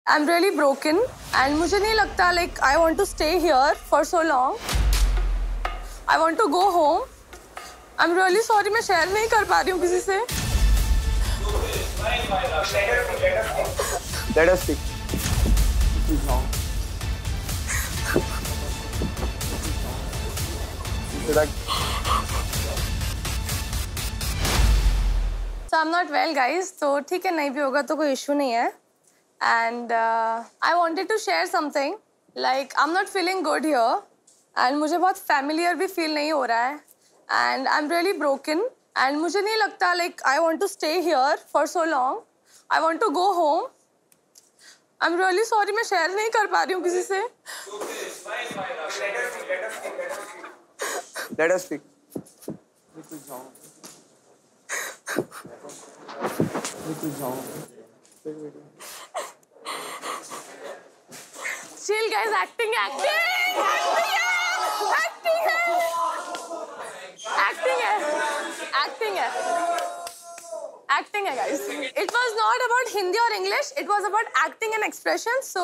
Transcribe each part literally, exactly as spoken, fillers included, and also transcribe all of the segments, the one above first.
I'm really broken and मुझे नहीं लगता like I want to stay here for so long. I want to go home. I'm really sorry मैं share नहीं कर पा रही हूँ किसी से. Let us speak. So I'm not well, guys. तो ठीक है नहीं भी होगा तो कोई issue नहीं है. And uh, I wanted to share something. Like I'm not feeling good here, and मुझे बहुत familiar भी feel नहीं हो रहा है. And I'm really broken. And मुझे नहीं लगता like I want to stay here for so long. I want to go home. I'm really sorry मैं share नहीं कर पा रही हूँ किसी से. Let us speak. Chill guys, acting, acting, acting है, acting है, acting है, acting है, acting है guys. It was not about Hindi or English. It was about acting and expression. So.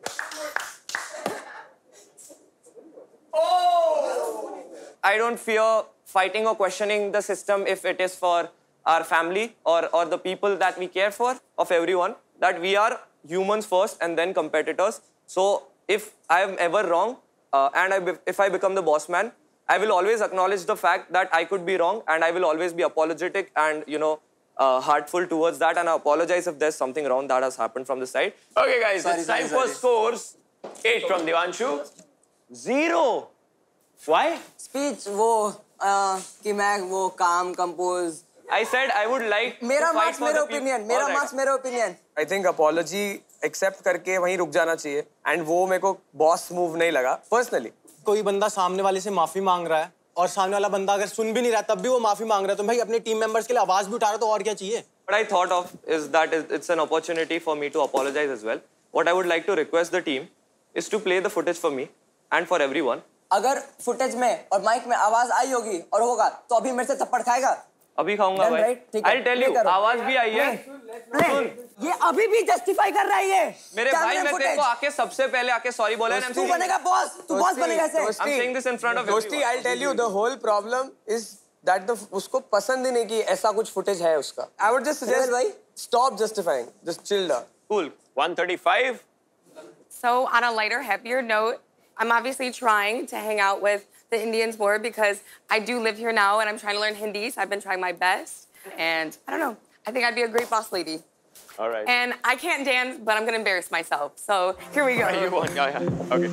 Oh. I don't fear fighting or questioning the system if it is for our family or or the people that we care for, of everyone. That we are humans first and then competitors. So if I am ever wrong uh, and I be, if I become the boss man, I will always acknowledge the fact that I could be wrong and I will always be apologetic and, you know, uh, heartful towards that, and I apologize if there's something wrong that has happened from the side. Okay guys, sorry, it's time sorry, for sorry. scores. Eight from Devanshu. Zero. Why? Speech वो uh, कि मैं वो calm, compose. I said I would like मेरा to fight marks for मेरा the people. opinion. मेरा marks मेरा opinion. I think apology accept करके वहीं रुक जाना चाहिए. And वो मेरे को boss move नहीं लगा personally. कोई बंदा सामने वाले से माफी मांग रहा है और सामने वाला बंदा अगर सुन भी नहीं रहा तब भी वो माफी मांग रहा है तो भाई अपने टीम मेंबर्स के लिए आवाज भी उठा रहा तो और क्या चाहिए? What I thought of is that it's an opportunity for me to apologize as well. What I would like to request the team is to play the footage for me and for everyone. अगर footage में और mic में आवाज आई होगी और होगा तो अभी मेरे से थप्पड़ खाएगा. अभी खाऊंगा भाई. I'll tell you, आवाज भी आई है. सुन. ये अभी भी जस्टिफाई कर रहा है ये. मेरे भाई मैं तेरे को आके सबसे पहले आके सॉरी बोला है. तू बनेगा बॉस. तू बॉस बनेगा ऐसे. I'm saying this in front of everyone. दोस्ती, I'll tell you the whole problem is that the उसको पसंद ही नहीं कि ऐसा कुछ footage है उसका. I would just suggest भाई stop justifying. Just chill down. Cool. one thirty-five. So on a lighter, happier note, I'm obviously trying to hang out with the Indians more because I do live here now and I'm trying to learn Hindi, so I've been trying my best. And I don't know, I think I'd be a great boss lady. All right. And I can't dance, but I'm gonna embarrass myself. So here we go. You won, yeah, yeah. Okay.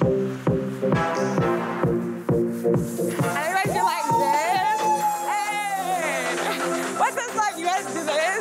And everybody do like this. Hey! What's this like? You guys do this?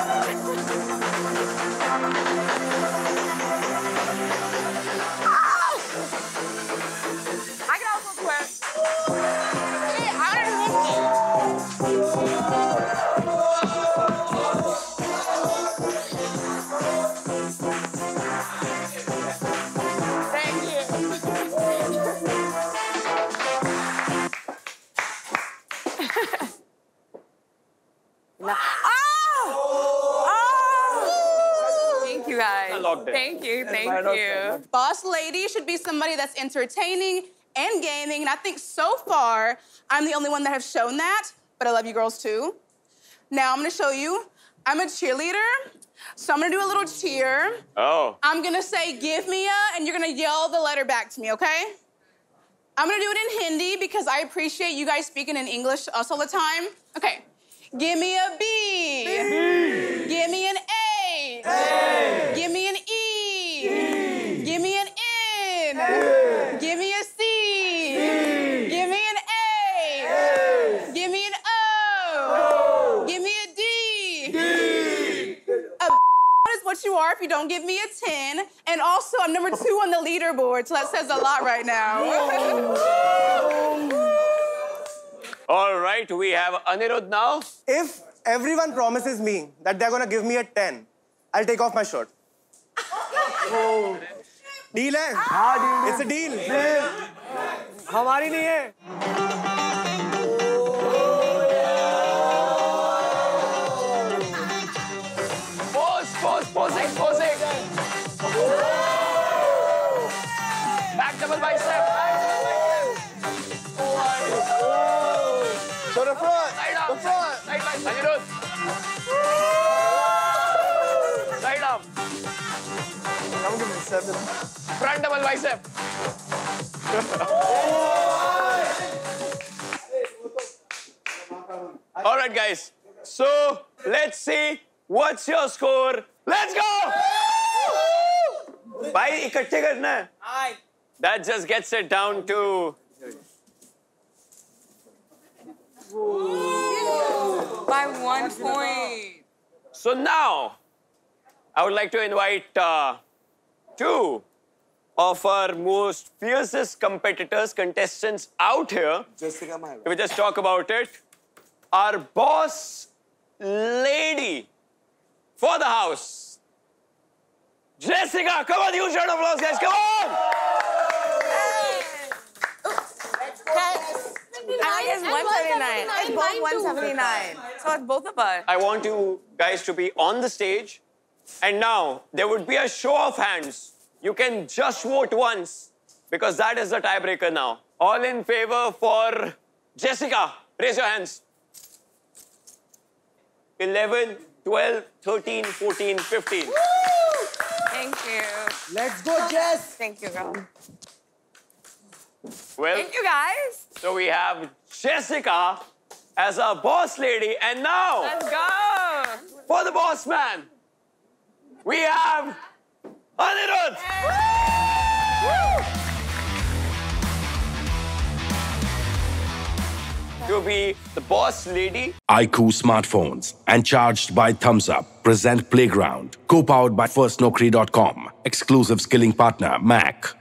Thank you, thank you. Boss lady should be somebody that's entertaining and gaming, and I think so far, I'm the only one that have shown that, but I love you girls too. Now I'm gonna show you, I'm a cheerleader, so I'm gonna do a little cheer. Oh. I'm gonna say, give me a, and you're gonna yell the letter back to me, okay? I'm gonna do it in Hindi because I appreciate you guys speaking in English us all the time. Okay, give me a B. B. Give me an A. A. Give me an E. E. Give me an N. N. Give me a C. C. Give me an A. A. Give me an O. O. Give me a D. D. A is what you are if you don't give me a ten. And also, I'm number two on the leaderboard, so that says a lot right now. All right, we have Anirudh now. If everyone promises me that they're gonna give me a ten, I'll take off my shirt. Oh. Deal है? हाँ, deal. It's a deal. Deal. हमारी नहीं है. Pause, pause, posing, posing. seven. Front double bicep. All right, guys. So let's see what's your score. Let's go! Bhai, इकट्ठे करना है. That just gets it down to. By one point. So now, I would like to invite uh, two of our most fiercest competitors, contestants out here. Jessica Mahair. We just talk about it. Our boss lady for the house, Jessica. Come on, huge round of applause, guys. Come on. I guess one seventy-nine. It's both one seventy-nine. So it's both of us. I want you guys to be on the stage. And now, there would be a show of hands. You can just vote once, because that is the tiebreaker now. All in favor for Jessica. Raise your hands. eleven, twelve, thirteen, fourteen, fifteen. Woo! Thank you. Let's go, Jess. Thank you, girl. Well, Thank you, guys. so we have Jessica as our boss lady. And now, Let's go. for the boss man, we have Anirudh. To be the boss lady. I Q smartphones and charged by Thumbs Up present Playground, co-powered by first nokri dot com. Exclusive skilling partner Mac.